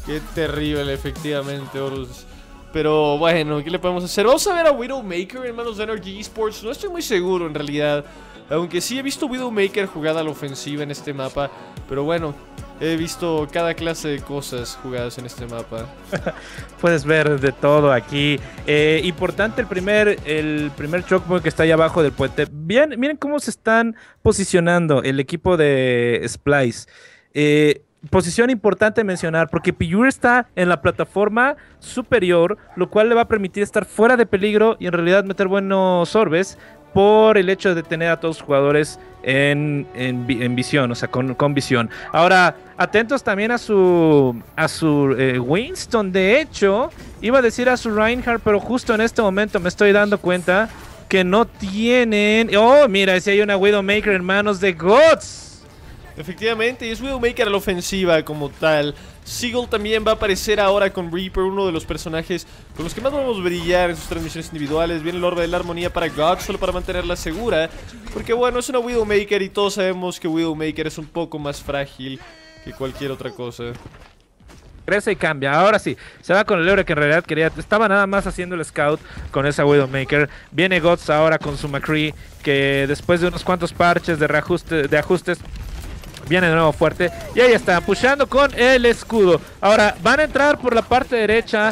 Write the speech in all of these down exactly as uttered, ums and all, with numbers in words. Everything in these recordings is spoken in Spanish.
Qué terrible, efectivamente, Horus. Pero bueno, ¿qué le podemos hacer? Vamos a ver a Widowmaker en manos de Energy Esports. No estoy muy seguro en realidad, aunque sí he visto Widowmaker jugada a la ofensiva en este mapa. Pero bueno, he visto cada clase de cosas jugadas en este mapa. Puedes ver de todo aquí. Eh, importante el primer, el primer choke point que está ahí abajo del puente. Bien, miren cómo se están posicionando el equipo de Splyce. Eh, Posición importante mencionar, porque Piyur está en la plataforma superior, lo cual le va a permitir estar fuera de peligro y en realidad meter buenos orbes por el hecho de tener a todos los jugadores en, en, en visión, o sea, con, con visión. Ahora, atentos también a su, a su eh, Winston. De hecho, iba a decir a su Reinhardt, pero justo en este momento me estoy dando cuenta que no tienen... Oh, mira, si hay una Widowmaker en manos de Gods. Efectivamente, y es Widowmaker a la ofensiva como tal. Seagull también va a aparecer ahora con Reaper, uno de los personajes con los que más vamos a brillar en sus transmisiones individuales. Viene el Orbe de la Armonía para God, solo para mantenerla segura, porque bueno, es una Widowmaker y todos sabemos que Widowmaker es un poco más frágil que cualquier otra cosa. Crece y cambia, ahora sí, se va con el Eure que en realidad quería, estaba nada más haciendo el scout con esa Widowmaker. Viene Gods ahora con su McCree, que después de unos cuantos parches de reajuste, de ajustes, viene de nuevo fuerte. Y ahí está, pushando con el escudo. Ahora, van a entrar por la parte derecha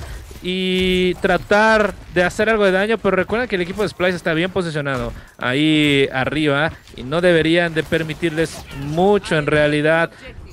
y tratar de hacer algo de daño. Pero recuerden que el equipo de Splyce está bien posicionado ahí arriba y no deberían de permitirles mucho en realidad.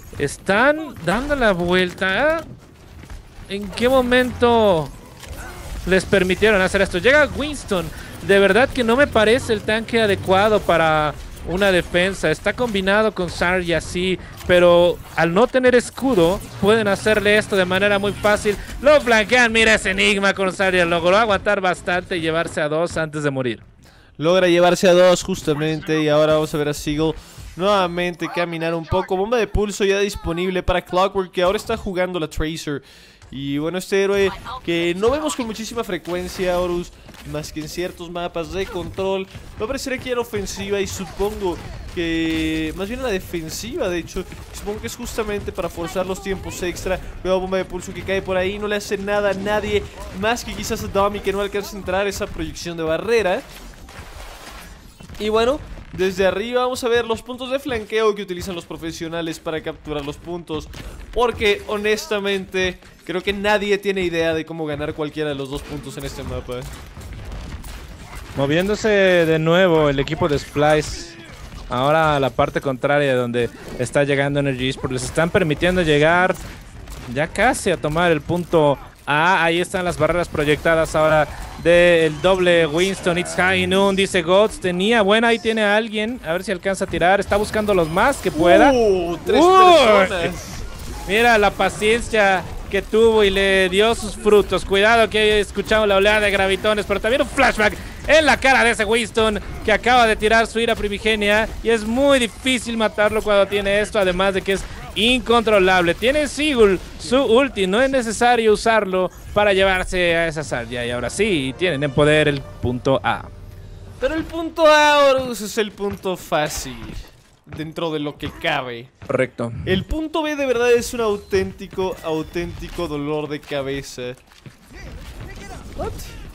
Están dando la vuelta. ¿En qué momento les permitieron hacer esto? Llega Winston. De verdad que no me parece el tanque adecuado para una defensa. Está combinado con Zarya, sí, pero al no tener escudo pueden hacerle esto de manera muy fácil. Lo flanquean, mira ese Enigma con Zarya. Logró aguantar bastante y llevarse a dos antes de morir. Logra llevarse a dos justamente. Y ahora vamos a ver a Seagull nuevamente caminar un poco. Bomba de pulso ya disponible para Clockwork, que ahora está jugando la Tracer. Y bueno, este héroe que no vemos con muchísima frecuencia, Horus, más que en ciertos mapas de control, va a aparecer aquí en ofensiva y supongo que, más bien en la defensiva, de hecho, supongo que es justamente para forzar los tiempos extra. Veo bomba de pulso que cae por ahí, no le hace nada a nadie, más que quizás a Dummy, que no alcanza a entrar esa proyección de barrera. Y bueno, desde arriba vamos a ver los puntos de flanqueo que utilizan los profesionales para capturar los puntos, porque honestamente creo que nadie tiene idea de cómo ganar cualquiera de los dos puntos en este mapa. Moviéndose de nuevo el equipo de Splyce ahora a la parte contraria donde está llegando Energy Esports. Les están permitiendo llegar ya casi a tomar el punto A. Ahí están las barreras proyectadas ahora del doble Winston. It's high noon, dice Gods. Tenía buena, ahí tiene a alguien. A ver si alcanza a tirar. Está buscando los más que pueda. Uh, tres uh, personas. Mira la paciencia que tuvo y le dio sus frutos. Cuidado que escuchamos la oleada de gravitones, pero también un flashback en la cara de ese Winston que acaba de tirar su ira primigenia y es muy difícil matarlo cuando tiene esto, además de que es incontrolable. Tiene Seagull su ulti, no es necesario usarlo para llevarse a esa Zarya y ahora sí, tienen en poder el punto A. Pero el punto A, Horus, es el punto fácil dentro de lo que cabe. Correcto. El punto B de verdad es un auténtico, auténtico dolor de cabeza. What?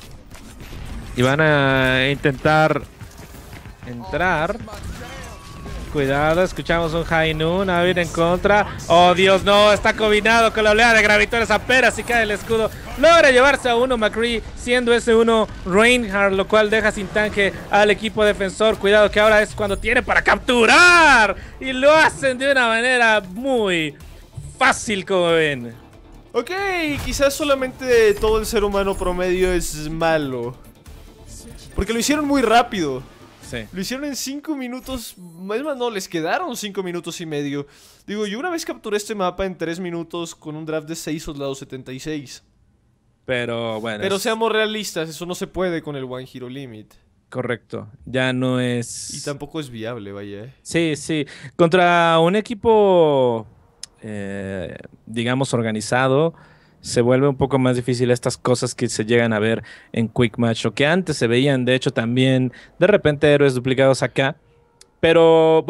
Y van a intentar entrar. Cuidado, escuchamos un High Noon, a ver en contra. Oh Dios, no, está combinado con la oleada de gravitones. Apenas si cae el escudo. Logra llevarse a uno McCree, siendo ese uno Reinhardt, lo cual deja sin tanque al equipo defensor. Cuidado que ahora es cuando tiene para capturar. Y lo hacen de una manera muy fácil, como ven. Ok, quizás solamente todo el ser humano promedio es malo, porque lo hicieron muy rápido. Sí. Lo hicieron en cinco minutos. Es más, no, les quedaron cinco minutos y medio. Digo, yo una vez capturé este mapa en tres minutos con un draft de seis soldados setenta y seis. Pero bueno. Pero es... seamos realistas, eso no se puede con el One Hero Limit. Correcto, ya no es... Y tampoco es viable, vaya. ¿eh? Sí, sí. Contra un equipo, eh, digamos, organizado, se vuelve un poco más difícil estas cosas que se llegan a ver en Quick Match, o que antes se veían, de hecho, también de repente héroes duplicados acá. Pero bueno,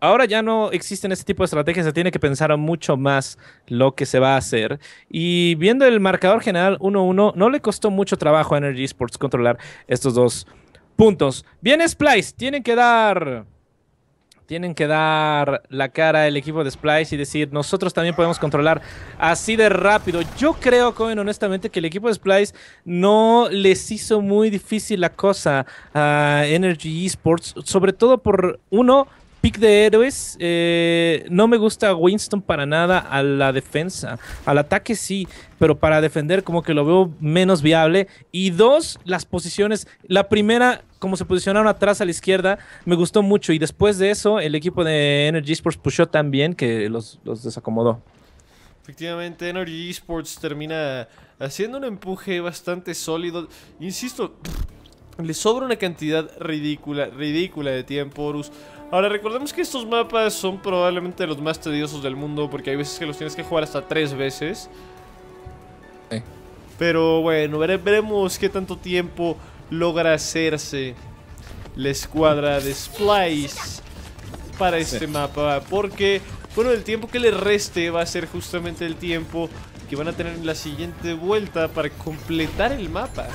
ahora ya no existen ese tipo de estrategias, se tiene que pensar mucho más lo que se va a hacer. Y viendo el marcador general uno uno, no le costó mucho trabajo a Energy Esports controlar estos dos puntos. Viene Splyce, tienen que dar... Tienen que dar la cara al equipo de Splyce y decir, nosotros también podemos controlar así de rápido. Yo creo, Cohen, honestamente, que el equipo de Splyce no les hizo muy difícil la cosa a Energy Esports, sobre todo por, uno, pick de héroes. Eh, no me gusta Winston para nada a la defensa. Al ataque sí, pero para defender como que lo veo menos viable. Y dos, las posiciones. La primera, como se posicionaron atrás a la izquierda, me gustó mucho. Y después de eso, el equipo de Energy Esports pushó tan bien que los, los desacomodó. Efectivamente, Energy Esports termina haciendo un empuje bastante sólido. Insisto, le sobra una cantidad ridícula, ridícula de tiempo, Horus. Ahora, recordemos que estos mapas son probablemente los más tediosos del mundo, porque hay veces que los tienes que jugar hasta tres veces. Sí. Pero bueno, vere veremos qué tanto tiempo logra hacerse la escuadra de Splyce para este sí. mapa. Porque, bueno, el tiempo que le reste va a ser justamente el tiempo que van a tener en la siguiente vuelta para completar el mapa.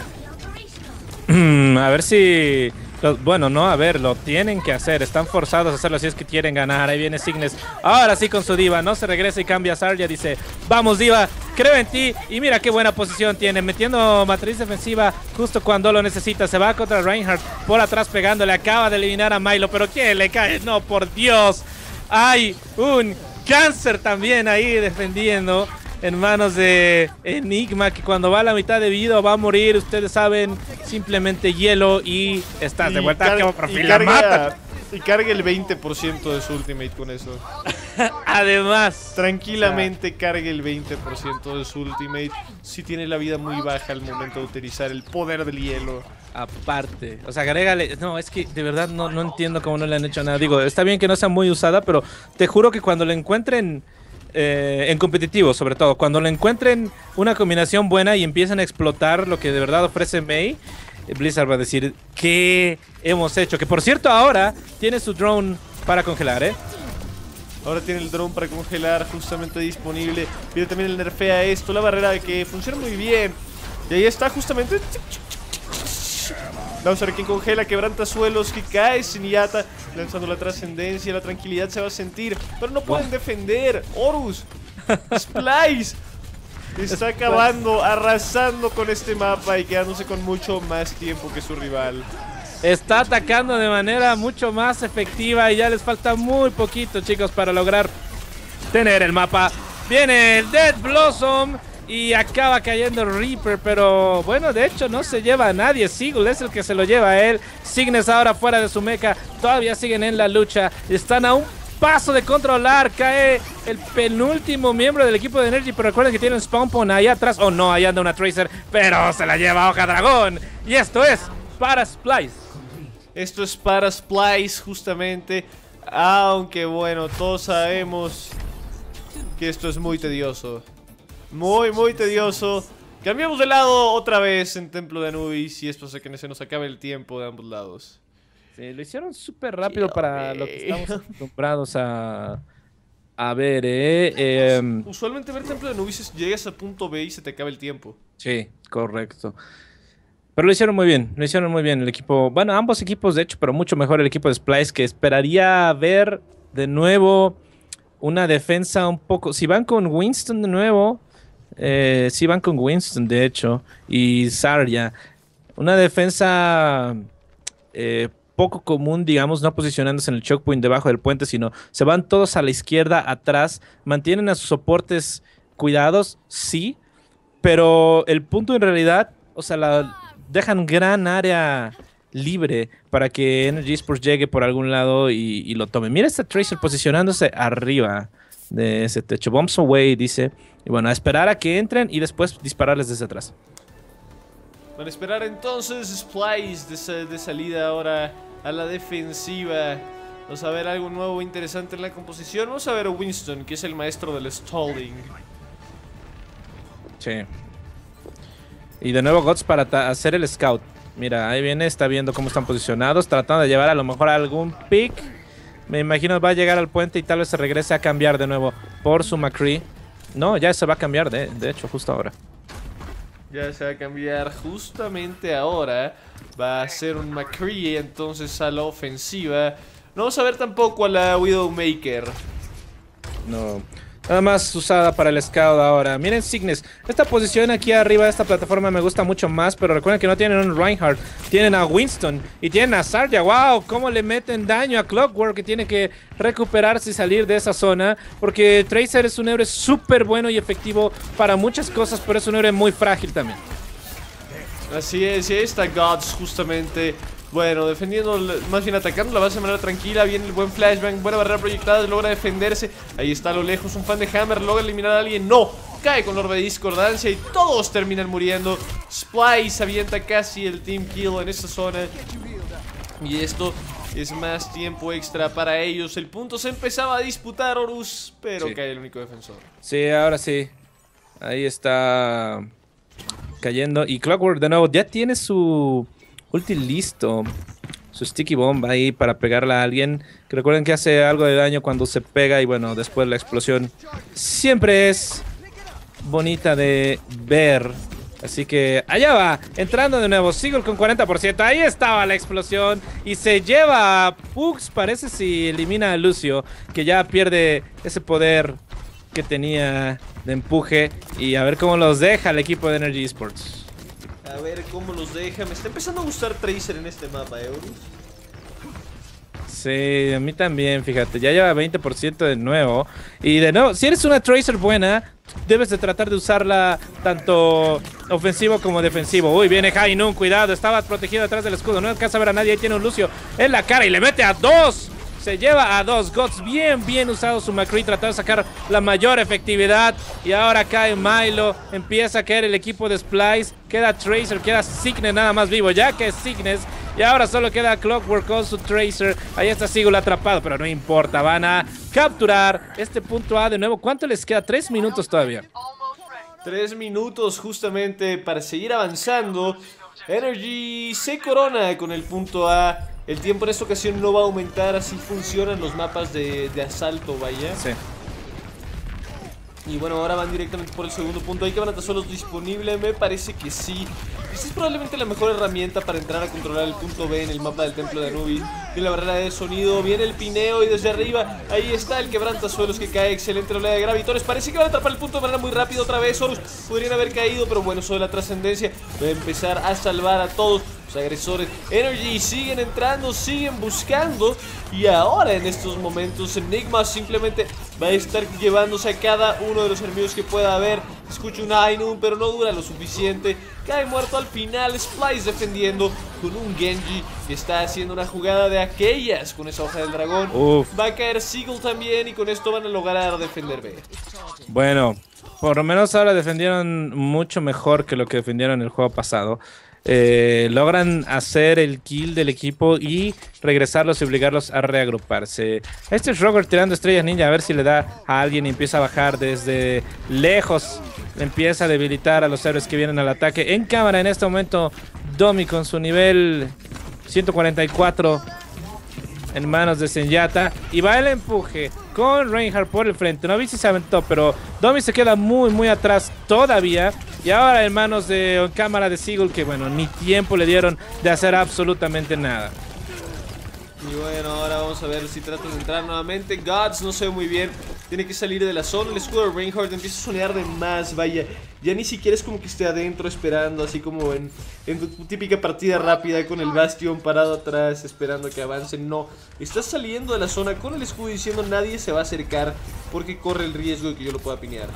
A ver si... Bueno, no, a ver, lo tienen que hacer. Están forzados a hacerlo si es que quieren ganar. Ahí viene Cygnus, ahora sí con su diva. No se regresa y cambia a Zarya. Dice, vamos diva, creo en ti. Y mira qué buena posición tiene, metiendo matriz defensiva justo cuando lo necesita. Se va contra Reinhardt, por atrás pegándole. Acaba de eliminar a Milo, pero ¿quién le cae? No, por Dios. Hay un cáncer también ahí defendiendo en manos de Enigma, que cuando va a la mitad de vida va a morir. Ustedes saben, simplemente hielo y estás y de vuelta. Que por fin la mata. Y carga el veinte por ciento de su ultimate con eso. Además, tranquilamente o sea, cargue el veinte por ciento de su ultimate. Si tiene la vida muy baja al momento de utilizar el poder del hielo. Aparte, o sea, agrégale. No, es que de verdad no, no entiendo cómo no le han hecho nada. Digo, está bien que no sea muy usada, pero te juro que cuando le encuentren Eh, en competitivo, sobre todo, cuando le encuentren una combinación buena y empiezan a explotar lo que de verdad ofrece Mei, Blizzard va a decir, ¿qué hemos hecho? Que por cierto ahora tiene su drone para congelar, ¿eh? Ahora tiene el drone para congelar justamente disponible. Viene también el nerfea esto, la barrera que funciona muy bien. Y ahí está justamente... Vamos a ver quién congela, quebranta suelos, que cae sin Yata, lanzando la trascendencia, la tranquilidad se va a sentir, pero no pueden defender. Horus, Splyce está acabando, arrasando con este mapa y quedándose con mucho más tiempo que su rival. Está atacando de manera mucho más efectiva y ya les falta muy poquito, chicos, para lograr tener el mapa. Viene el Dead Blossom y acaba cayendo Reaper, pero bueno, de hecho no se lleva a nadie. Sigil es el que se lo lleva a él. Cygnus ahora fuera de su mecha, todavía siguen en la lucha. Están a un paso de controlar. Cae el penúltimo miembro del equipo de Energy, pero recuerden que tiene un spawn point ahí atrás. Oh no, ahí anda una Tracer, pero se la lleva Hoja Dragón. Y esto es para Splyce. Esto es para Splyce justamente. Aunque bueno, todos sabemos que esto es muy tedioso. Muy, muy tedioso. Cambiamos de lado otra vez en Templo de Anubis y esto hace que se nos acabe el tiempo de ambos lados. Sí, lo hicieron súper rápido yeah, para lo que estamos acostumbrados a, a ver, eh. eh Usualmente ver Templo de Anubis es llegas a punto B y se te acaba el tiempo. Sí, correcto. Pero lo hicieron muy bien, lo hicieron muy bien el equipo. Bueno, ambos equipos de hecho, pero mucho mejor el equipo de Splyce, que esperaría ver de nuevo una defensa un poco... Si van con Winston de nuevo... Eh, sí van con Winston, de hecho, y Zarya. Una defensa eh, poco común, digamos, no posicionándose en el choke point debajo del puente, sino se van todos a la izquierda, atrás. Mantienen a sus soportes cuidados, sí, pero el punto en realidad, o sea, la, dejan gran área libre para que Energy Esports llegue por algún lado y, y lo tome. Mira esta Tracer posicionándose arriba de ese techo. Bombs away, dice. Y bueno, a esperar a que entren y después dispararles desde atrás. Van a esperar entonces Splyce de, de salida ahora a la defensiva. Vamos a ver algo nuevo interesante en la composición. Vamos a ver a Winston, que es el maestro del stalling. Sí. Y de nuevo Guts para hacer el scout. Mira, ahí viene, está viendo cómo están posicionados, tratando de llevar a lo mejor algún pick. Me imagino va a llegar al puente y tal vez se regrese a cambiar de nuevo por su McCree. No, ya se va a cambiar, de, de hecho, justo ahora. Ya se va a cambiar justamente ahora. Va a ser un McCree entonces a la ofensiva. No vamos a ver tampoco a la Widowmaker. No, nada más usada para el scout ahora. Miren Cygnus, esta posición aquí arriba de esta plataforma me gusta mucho más. Pero recuerden que no tienen un Reinhardt, tienen a Winston y tienen a Zarya. Wow, cómo le meten daño a Clockwork, que tiene que recuperarse y salir de esa zona. Porque Tracer es un héroe súper bueno y efectivo para muchas cosas, pero es un héroe muy frágil también. Así es, y ahí está Gods justamente. Bueno, defendiendo, más bien atacando la base de manera tranquila. Viene el buen flashbang, buena barrera proyectada, logra defenderse. Ahí está a lo lejos, un fan de Hammer, logra eliminar a alguien. No, cae con orbe de discordancia y todos terminan muriendo. Splice avienta casi el team kill en esta zona. Y esto es más tiempo extra para ellos. El punto se empezaba a disputar, Horus, pero sí, cae el único defensor. Sí, ahora sí. Ahí está cayendo. Y Clockwork de nuevo ya tiene su ulti listo, su sticky bomb ahí para pegarle a alguien. Que recuerden que hace algo de daño cuando se pega y bueno, después la explosión siempre es bonita de ver. Así que allá va, entrando de nuevo, Sigil con cuarenta por ciento. Ahí estaba la explosión y se lleva a Pugs, parece si elimina a Lucio, que ya pierde ese poder que tenía de empuje. Y a ver cómo los deja el equipo de Energy Esports. A ver cómo los deja. Me está empezando a gustar Tracer en este mapa, ¿eh, Horus? Sí, a mí también, fíjate. Ya lleva veinte por ciento de nuevo. Y de nuevo, si eres una Tracer buena, debes de tratar de usarla tanto ofensivo como defensivo. Uy, viene Hainun, cuidado. Estaba protegido detrás del escudo. No alcanza a ver a nadie. Ahí tiene un Lucio en la cara y le mete a dos. Se lleva a dos. Gods bien, bien usado su McCree. Tratando de sacar la mayor efectividad. Y ahora cae Milo. Empieza a caer el equipo de Splice. Queda Tracer, queda Cygnus nada más vivo. Ya que es Cygnus. Y ahora solo queda Clockwork con su Tracer. Ahí está Sigil atrapado, pero no importa. Van a capturar este punto A de nuevo. ¿Cuánto les queda? Tres minutos todavía. Tres minutos justamente para seguir avanzando. Energy se corona con el punto A. El tiempo en esta ocasión no va a aumentar, así funcionan los mapas de, de asalto, vaya. Sí. Y bueno, ahora van directamente por el segundo punto. ¿Hay quebrantazuelos disponible? Me parece que sí. Esta es probablemente la mejor herramienta para entrar a controlar el punto B en el mapa del templo de Anubis. Viene la barrera de sonido, viene el pineo y desde arriba ahí está el quebrantazuelos que cae. Excelente oleada de gravitores. Parece que van a atrapar el punto de manera muy rápido otra vez. Horus podrían haber caído, pero bueno, eso de la trascendencia va a empezar a salvar a todos los agresores. Energy siguen entrando, siguen buscando. Y ahora en estos momentos Enigma simplemente va a estar llevándose a cada uno de los enemigos que pueda haber. Escucho un Ainun, pero no dura lo suficiente. Cae muerto al final. Splice defendiendo con un Genji que está haciendo una jugada de aquellas con esa hoja del dragón. Uf. Va a caer Sigil también y con esto van a lograr defender B. Bueno, por lo menos ahora defendieron mucho mejor que lo que defendieron el juego pasado. Eh, logran hacer el kill del equipo y regresarlos y obligarlos a reagruparse. Este es Roger tirando estrellas ninja a ver si le da a alguien y empieza a bajar desde lejos. Empieza a debilitar a los héroes que vienen al ataque. En cámara en este momento Domi con su nivel ciento cuarenta y cuatro en manos de Zenyatta. Y va el empuje con Reinhardt por el frente. No vi si se aventó, pero Domi se queda muy muy atrás todavía. Y ahora en manos de en cámara de Sigil, que bueno, ni tiempo le dieron de hacer absolutamente nada. Y bueno, ahora vamos a ver si tratan de entrar nuevamente. Gods no se ve muy bien. Tiene que salir de la zona. El escudo de Reinhardt empieza a sonear de más. Vaya, ya ni siquiera es como que esté adentro esperando, así como en, en tu típica partida rápida con el Bastion parado atrás esperando que avance. No, está saliendo de la zona con el escudo diciendo nadie se va a acercar porque corre el riesgo de que yo lo pueda piñar.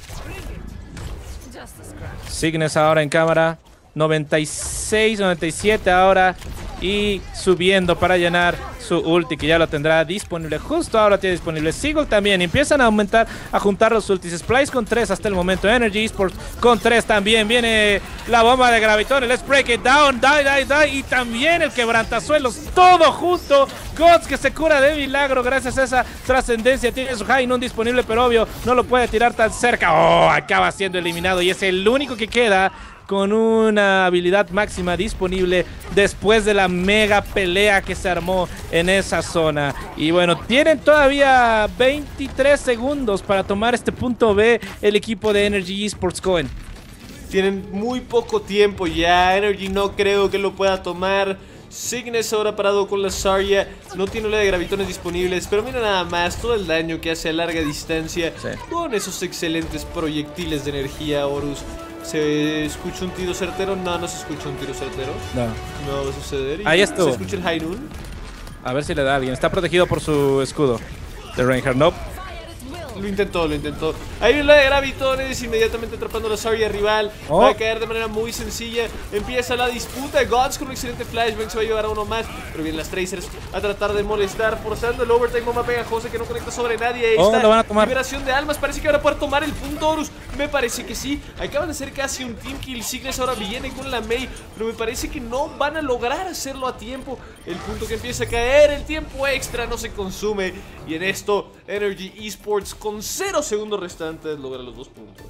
Cygnus ahora en cámara, noventa y seis, noventa y siete ahora. Y subiendo para llenar su ulti, que ya lo tendrá disponible. Justo ahora tiene disponible Sigil también. Empiezan a aumentar, a juntar los ultis. Splice con tres hasta el momento. Energy Esports con tres también. Viene la bomba de gravitón. Let's break it down. Die, die, die. Y también el quebrantazuelos. Todo junto. Gods que se cura de milagro gracias a esa trascendencia. Tiene su Hainun disponible, pero obvio no lo puede tirar tan cerca. Oh, acaba siendo eliminado. Y es el único que queda con una habilidad máxima disponible después de la mega pelea que se armó en esa zona. Y bueno, tienen todavía veintitrés segundos para tomar este punto B el equipo de Energy Esports, Cohen. Tienen muy poco tiempo ya. Energy no creo que lo pueda tomar. Cygnus ahora parado con la Zarya. No tiene ola de gravitones disponibles. Pero mira nada más todo el daño que hace a larga distancia. Sí. Con esos excelentes proyectiles de energía, Horus. ¿Se escucha un tiro certero? No, no se escucha un tiro certero. No. No va a suceder. Ahí estuvo. ¿Se escucha el High Noon? A ver si le da a alguien. Está protegido por su escudo de Reinhardt. No. Lo intentó, lo intentó. Ahí viene la de gravitones, inmediatamente atrapando a la Zarya rival. Oh. Va a caer de manera muy sencilla. Empieza la disputa. Gods con un excelente flashbang se va a llevar a uno más. Pero vienen las Tracers a tratar de molestar, forzando el overtime bomba pegajosa que no conecta sobre nadie. Ahí oh, está. Lo van a tomar. Liberación de almas. Parece que van a poder tomar el punto, Horus. Me parece que sí. Acaban de hacer casi un team kill. Cygnus ahora viene con la Mei, pero me parece que no van a lograr hacerlo a tiempo. El punto que empieza a caer, el tiempo extra no se consume. Y en esto, Energy Esports con cero segundos restantes logra los dos puntos.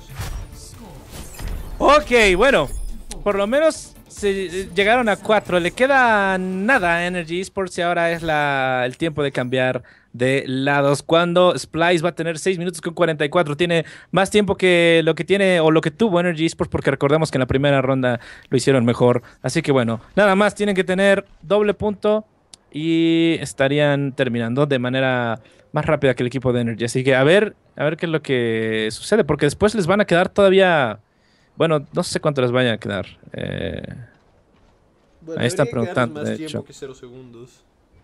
Ok, bueno, por lo menos se llegaron a cuatro. Le queda nada a Energy Esports y ahora es la, el tiempo de cambiar de lados. Cuando Splyce va a tener seis minutos con cuarenta y cuatro. Tiene más tiempo que lo que tiene o lo que tuvo Energy Esports, porque recordemos que en la primera ronda lo hicieron mejor. Así que bueno, nada más tienen que tener doble punto y estarían terminando de manera más rápida que el equipo de Energy. Así que a ver, a ver qué es lo que sucede, porque después les van a quedar todavía... Bueno, no sé cuánto les vayan a quedar. Eh... Bueno, ahí están preguntando, más de tiempo hecho. Que cero segundos.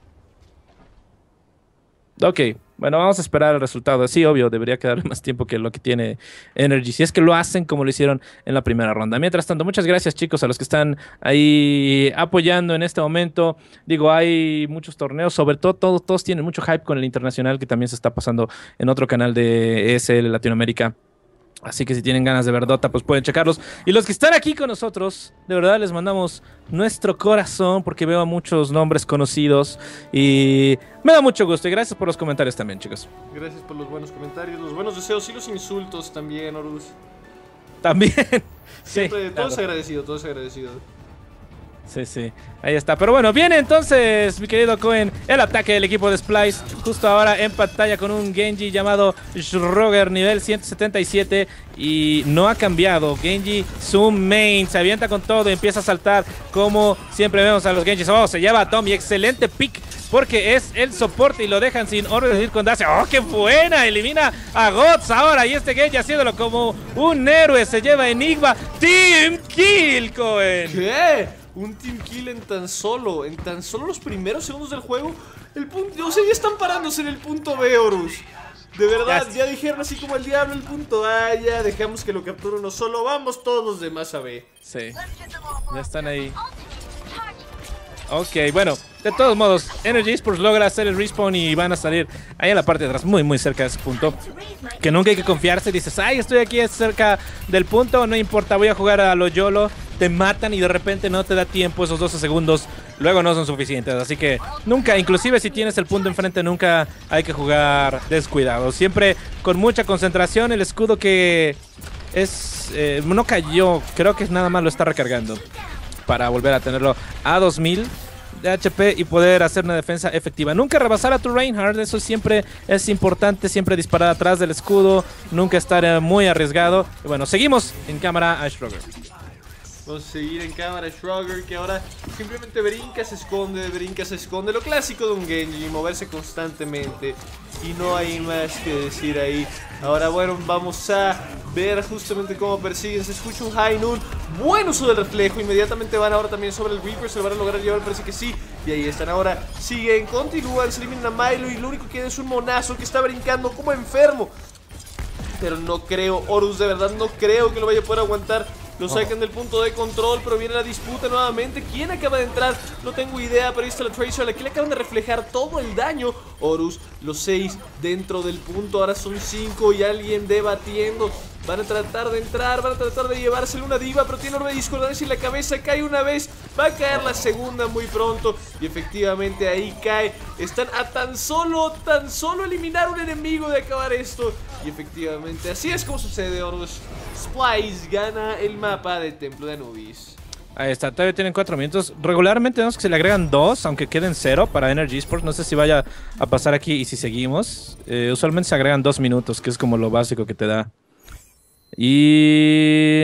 Ok, bueno, vamos a esperar el resultado. Sí, obvio, debería quedarle más tiempo que lo que tiene Energy, si es que lo hacen como lo hicieron en la primera ronda. Mientras tanto, muchas gracias, chicos, a los que están ahí apoyando en este momento. Digo, hay muchos torneos, sobre todo todos, todos tienen mucho hype con el internacional, que también se está pasando en otro canal de E S L Latinoamérica. Así que si tienen ganas de ver Dota, pues pueden checarlos. Y los que están aquí con nosotros, de verdad les mandamos nuestro corazón, porque veo a muchos nombres conocidos y me da mucho gusto. Y gracias por los comentarios también, chicos. Gracias por los buenos comentarios, los buenos deseos y los insultos también, Horus. También. Siempre, sí, todo claro. es agradecido, todo es agradecido. Sí, sí, ahí está. Pero bueno, viene entonces, mi querido Cohen, el ataque del equipo de Splyce. Justo ahora en pantalla con un Genji llamado Schroger, nivel ciento setenta y siete. Y no ha cambiado. Genji, su main, se avienta con todo y empieza a saltar. Como siempre vemos a los Genjis. Oh, se lleva a Tommy, excelente pick, porque es el soporte y lo dejan sin orden de ir con Dacia. ¡Oh, qué buena! Elimina a Gods ahora. Y este Genji haciéndolo como un héroe. Se lleva a Enigma. Team Kill, Cohen. ¿Qué? Un team kill en tan solo, en tan solo los primeros segundos del juego. El punto, o sea, ya están parándose en el punto B, Horus. De verdad, ya dijeron así como el diablo el punto A. Ya dejamos que lo capture uno solo. Vamos todos los demás a B. Sí, ya están ahí. Ok, bueno, de todos modos, Energy Esports logra hacer el respawn y van a salir ahí en la parte de atrás, muy muy cerca de ese punto. Que nunca hay que confiarse, dices, ay, estoy aquí cerca del punto, no importa, voy a jugar a lo YOLO. Te matan y de repente no te da tiempo, esos doce segundos luego no son suficientes. Así que nunca, inclusive si tienes el punto enfrente, nunca hay que jugar descuidado. Siempre con mucha concentración. El escudo que es eh, no cayó, creo que nada más lo está recargando para volver a tenerlo a dos mil de H P y poder hacer una defensa efectiva. Nunca rebasar a tu Reinhardt, eso siempre es importante. Siempre disparar atrás del escudo, nunca estar eh, muy arriesgado. Y bueno, seguimos en cámara a Schroger. Vamos a seguir en cámara Schroger, que ahora simplemente brinca, se esconde, brinca, se esconde. Lo clásico de un Genji, moverse constantemente. Y no hay más que decir ahí. Ahora, bueno, vamos a ver justamente cómo persiguen. Se escucha un High Noon. Buen uso del reflejo. Inmediatamente van ahora también sobre el Reaper. Se lo van a lograr llevar, parece que sí. Y ahí están ahora. Siguen, continúan, se eliminan a Milo. Y lo único que queda es un monazo que está brincando como enfermo. Pero no creo, Horus, de verdad no creo que lo vaya a poder aguantar. Lo sacan del punto de control, pero viene la disputa nuevamente. ¿Quién acaba de entrar? No tengo idea, pero ahí está la Tracer, a la que le acaban de reflejar todo el daño. Horus, los seis dentro del punto, ahora son cinco y alguien debatiendo. Van a tratar de entrar, van a tratar de llevárselo una diva, pero tiene orbe de discordancia en la cabeza. Cae una vez, va a caer la segunda muy pronto. Y efectivamente ahí cae. Están a tan solo, tan solo eliminar un enemigo de acabar esto. Y efectivamente, así es como sucede, Horus. Splyce gana el mapa de Templo de Anubis. Ahí está, todavía tienen cuatro minutos. Regularmente vemos que se le agregan dos, aunque queden cero para Energy Esports. No sé si vaya a pasar aquí y si seguimos. Eh, usualmente se agregan dos minutos, que es como lo básico que te da. Y...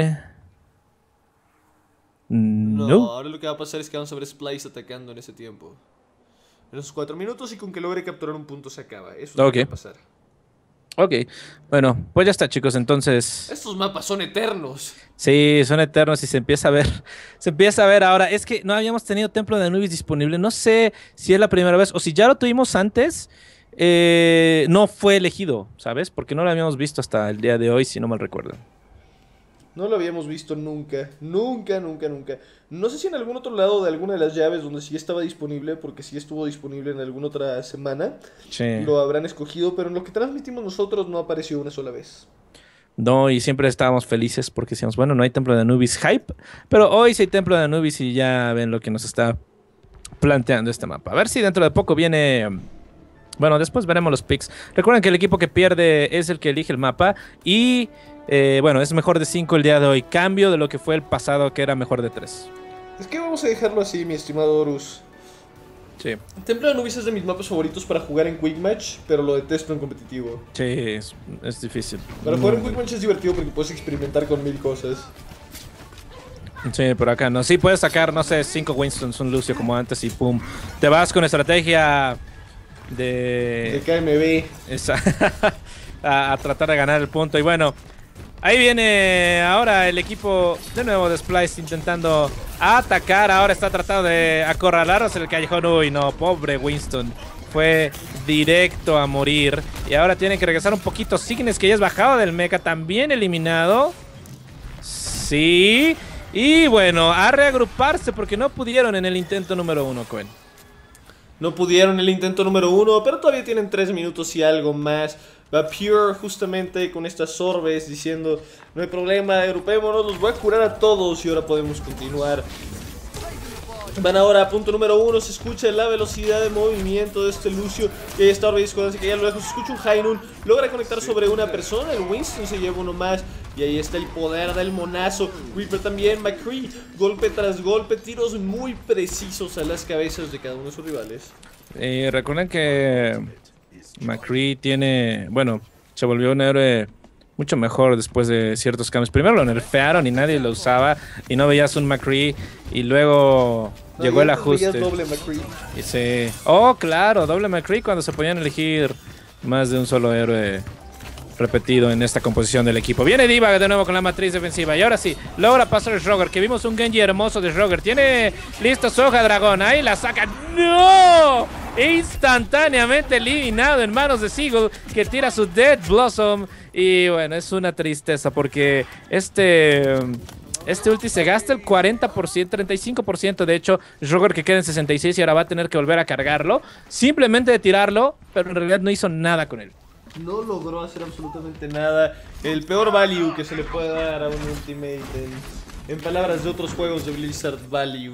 No, no. ahora lo que va a pasar es que vamos a ver Splyce atacando en ese tiempo. En esos cuatro minutos y con que logre capturar un punto se acaba. Eso es lo Okay. que va a pasar. Ok, bueno, pues ya está, chicos, entonces... Estos mapas son eternos. Sí, son eternos y se empieza a ver, se empieza a ver ahora. Es que no habíamos tenido Templo de Anubis disponible, no sé si es la primera vez o si ya lo tuvimos antes, eh, no fue elegido, ¿sabes? Porque no lo habíamos visto hasta el día de hoy, si no mal recuerdo. No lo habíamos visto nunca, nunca, nunca, nunca. No sé si en algún otro lado de alguna de las llaves donde sí estaba disponible, porque sí estuvo disponible en alguna otra semana, Sí. lo habrán escogido, pero en lo que transmitimos nosotros no apareció una sola vez. No, y siempre estábamos felices porque decíamos, bueno, no hay Templo de Anubis hype, pero hoy sí hay Templo de Anubis y ya ven lo que nos está planteando este mapa. A ver si dentro de poco viene... Bueno, después veremos los picks. Recuerden que el equipo que pierde es el que elige el mapa y... Eh, bueno, es mejor de cinco el día de hoy. Cambio de lo que fue el pasado, que era mejor de tres. Es que vamos a dejarlo así, mi estimado Horus. Sí. Templo de Anubis es de mis mapas favoritos para jugar en Quick Match, pero lo detesto en competitivo. Sí, es, es difícil. Para jugar en Muy- Quick Match es divertido porque puedes experimentar con mil cosas. Sí, por acá no. Sí, puedes sacar, no sé, cinco Winstons, un Lucio como antes y pum. Te vas con estrategia de... De K M B. Esa- a, a tratar de ganar el punto. Y bueno, ahí viene ahora el equipo de nuevo de Splyce intentando atacar. Ahora está tratando de acorralarlos en el callejón. Uy, no, pobre Winston. Fue directo a morir. Y ahora tiene que regresar un poquito. Cygnus, que ya es bajado del mecha, también eliminado. Sí. Y bueno, a reagruparse porque no pudieron en el intento número uno, Cohen. No pudieron el intento número uno, pero todavía tienen tres minutos y algo más. Va Pure justamente con estas orbes diciendo, no hay problema, agrupémonos, los voy a curar a todos y ahora podemos continuar. Van ahora a punto número uno, se escucha la velocidad de movimiento de este Lucio. Y ahí está Orbe discordancia que ya lo lejos se escucha un High Noon. Logra conectar sobre una persona, el Winston se lleva uno más. Y ahí está el poder del monazo. Reaper también, McCree, golpe tras golpe, tiros muy precisos a las cabezas de cada uno de sus rivales. Eh, recuerden que McCree tiene, bueno, se volvió un héroe mucho mejor después de ciertos cambios. Primero lo nerfearon y nadie lo usaba y no veías un McCree y luego No, llegó y el antes ajuste. veías doble McCree. Y se... Oh, claro, doble McCree cuando se podían elegir más de un solo héroe repetido en esta composición del equipo. Viene D.Va de nuevo con la matriz defensiva y ahora sí, logra pasar el Shroger, que vimos un Genji hermoso de Shroger. Tiene listo su hoja dragón, ahí la saca. ¡No! Instantáneamente eliminado en manos de Seagull, que tira su Dead Blossom. Y bueno, es una tristeza porque este... Este ulti se gasta el cuarenta por ciento, treinta y cinco por ciento de hecho. Shroger que queda en sesenta y seis y ahora va a tener que volver a cargarlo. Simplemente de tirarlo, pero en realidad no hizo nada con él. No logró hacer absolutamente nada. El peor value que se le puede dar a un ultimate en, en palabras de otros juegos de Blizzard, value.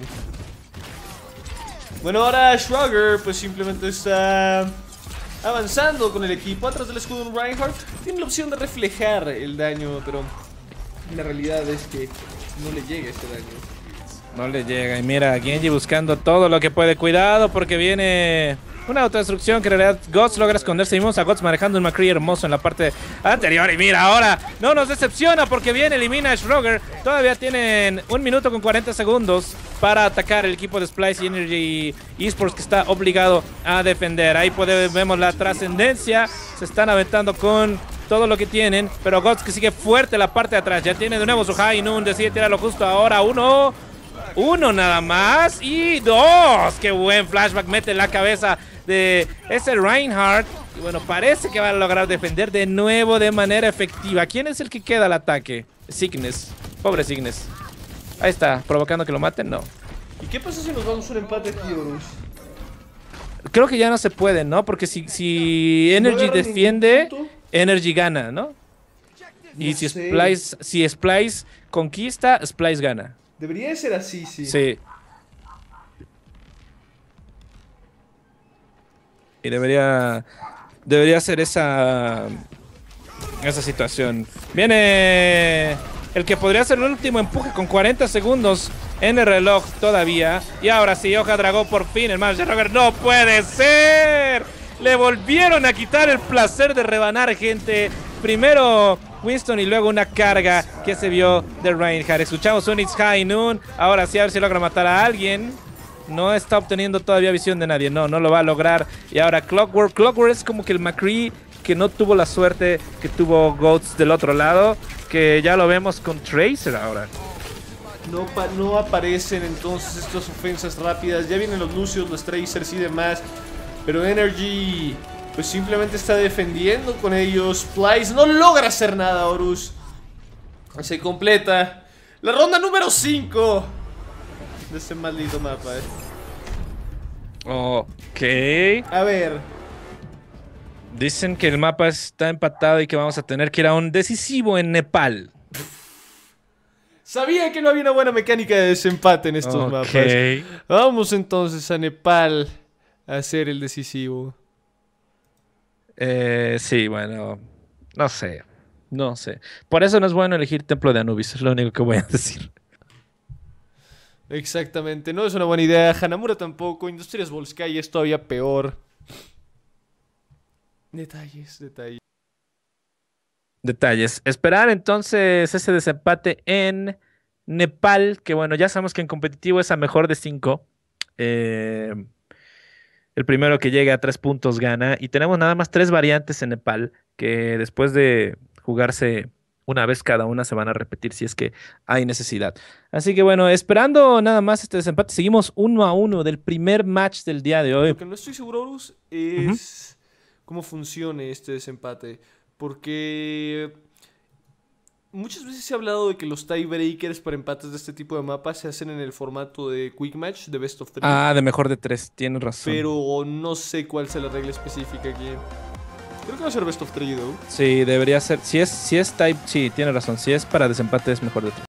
Bueno, ahora Shroger pues simplemente está avanzando con el equipo. Atrás del escudo de un Reinhardt tiene la opción de reflejar el daño, pero la realidad es que no le llega ese daño. No le llega. Y mira, Genji buscando todo lo que puede. Cuidado porque viene una autodestrucción que en realidad Guts logra esconderse. Y vimos a Guts manejando un McCree hermoso en la parte anterior. Y mira, ahora no nos decepciona porque viene, elimina a Shroger. Todavía tienen un minuto con cuarenta segundos para atacar el equipo de Splyce y Energy Esports, que está obligado a defender. Ahí podemos, vemos la trascendencia. Se están aventando con todo lo que tienen, pero Guts que sigue fuerte la parte de atrás. Ya tiene de nuevo su High Noon, decide tirarlo justo ahora. Uno, uno nada más y dos. Qué buen flashback mete en la cabeza de ese Reinhardt. Y bueno, parece que va a lograr defender de nuevo de manera efectiva. ¿Quién es el que queda al ataque? Cygnus, pobre Cygnus. Ahí está, provocando que lo maten, no. ¿Y qué pasa si nos vamos a un empate aquí, Horus? Creo que ya no se puede, ¿no? Porque si, si Energy agarran defiende, ningún punto. Energy gana, ¿no? Y No si sé. Splyce, si Splyce conquista, Splyce gana. Debería de ser así, sí. Sí. Y debería debería ser esa esa situación. Viene el que podría ser el último empuje con cuarenta segundos en el reloj todavía. Y ahora sí, Hoja Dragón por fin, el manager Roger. ¡No puede ser! Le volvieron a quitar el placer de rebanar, gente. Primero Winston y luego una carga que se vio de Reinhardt. Escuchamos un It's High Noon. Ahora sí, a ver si logra matar a alguien. No está obteniendo todavía visión de nadie. No, no lo va a lograr. Y ahora Clockwork. Clockwork es como que el McCree que no tuvo la suerte que tuvo Goats del otro lado. Que ya lo vemos con Tracer ahora. No, no aparecen entonces estas ofensas rápidas. Ya vienen los Lucios, los Tracers y demás. Pero Energy pues simplemente está defendiendo con ellos. Splice no logra hacer nada, Horus. Se completa la ronda número cinco de este maldito mapa, eh. Ok. A ver. Dicen que el mapa está empatado y que vamos a tener que ir a un decisivo en Nepal. Sabía que no había una buena mecánica de desempate en estos okay. mapas. Vamos entonces a Nepal a hacer el decisivo. Eh, sí, bueno, no sé, no sé. Por eso no es bueno elegir Templo de Anubis, es lo único que voy a decir. Exactamente, no es una buena idea. Hanamura tampoco, Industrias Volskaya es todavía peor. Detalles, detalles. Detalles. Esperar entonces ese desempate en Nepal, que bueno, ya sabemos que en competitivo es a mejor de cinco. Eh... El primero que llegue a tres puntos gana. Y tenemos nada más tres variantes en Nepal que después de jugarse una vez cada una se van a repetir si es que hay necesidad. Así que bueno, esperando nada más este desempate, seguimos uno a uno del primer match del día de hoy. Lo que no estoy seguro, Horus, es uh-huh. cómo funcione este desempate. Porque muchas veces se ha hablado de que los tiebreakers para empates de este tipo de mapas se hacen en el formato de Quick Match, de Best of Three. Ah, de mejor de tres, tienes razón. Pero no sé cuál sea la regla específica aquí. Creo que va a ser Best of Three, ¿no? Sí, debería ser. Si es, si es type, sí, tienes razón. Si es para desempate es mejor de tres.